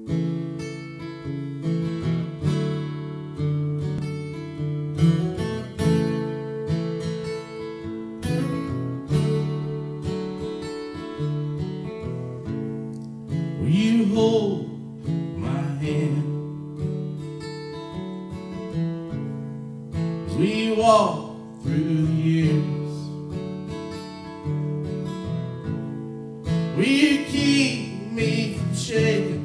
Will you hold my hand as we walk through the years? Will you keep me from shaking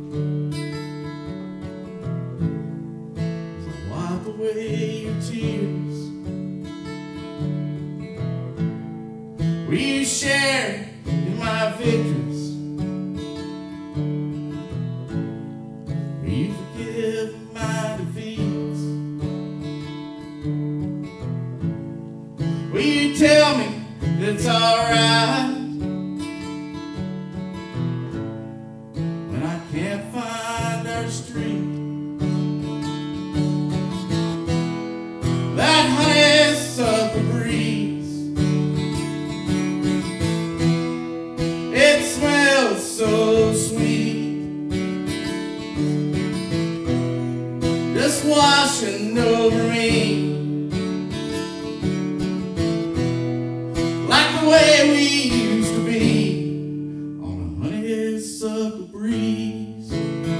as I wipe away your tears? Will you share in my victories? Will you forgive my defeats? Will you tell me that it's alright when I can't find our street? That honeysuckle breeze, it smells so sweet, just washing over me, like the way we used to be on a honeysuckle breeze.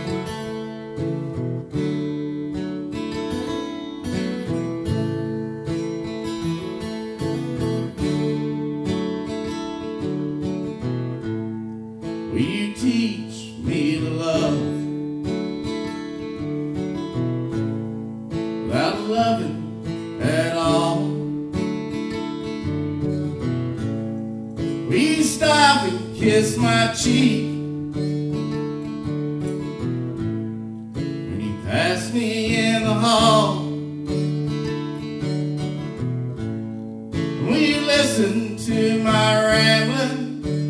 Will you teach me to love without loving at all? Will you stop and kiss my cheek when you pass me in the hall? Will you listen to my rambling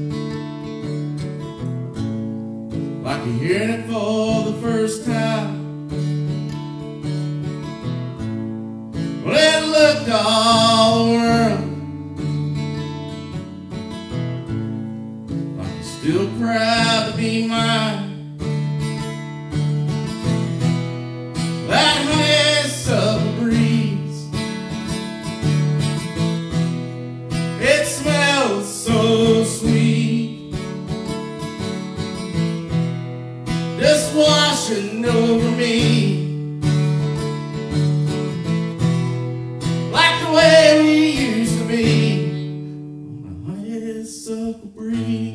like you're hearing it for the first time? Well, it looked all the world like you're still proud to be mine. That honeysuckle breeze, it smells so sweet, just washing over me, like the way we used to be on a honeysuckle breeze.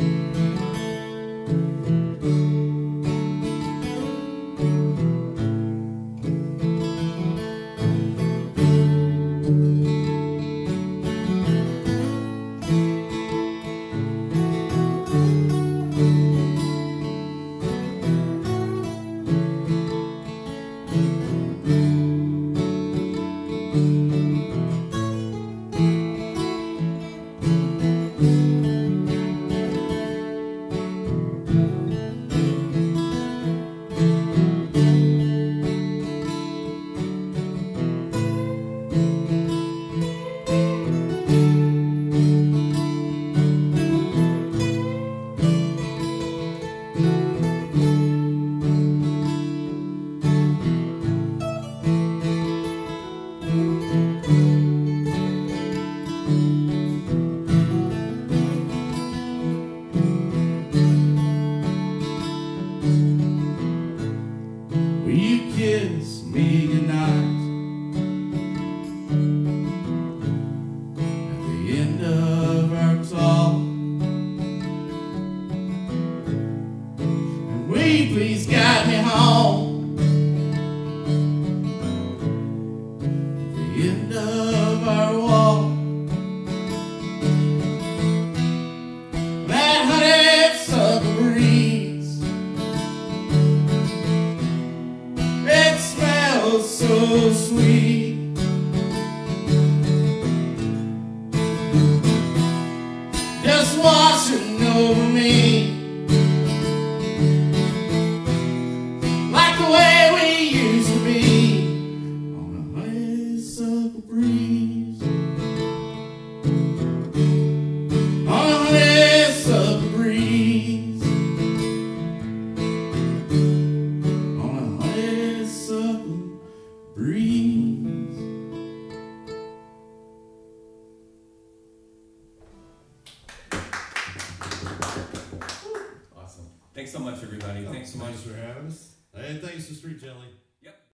Will you kiss me goodnight at the end of our talk? And will you please guide me home at the end of our walk? That honeysuckle breeze, it smells so sweet, just washing over me, like the way we used to be on a honeysuckle breeze, on a honeysuckle breeze. Thanks so much, everybody. Thanks so much. Thanks for having us. And thanks to Street Jelly.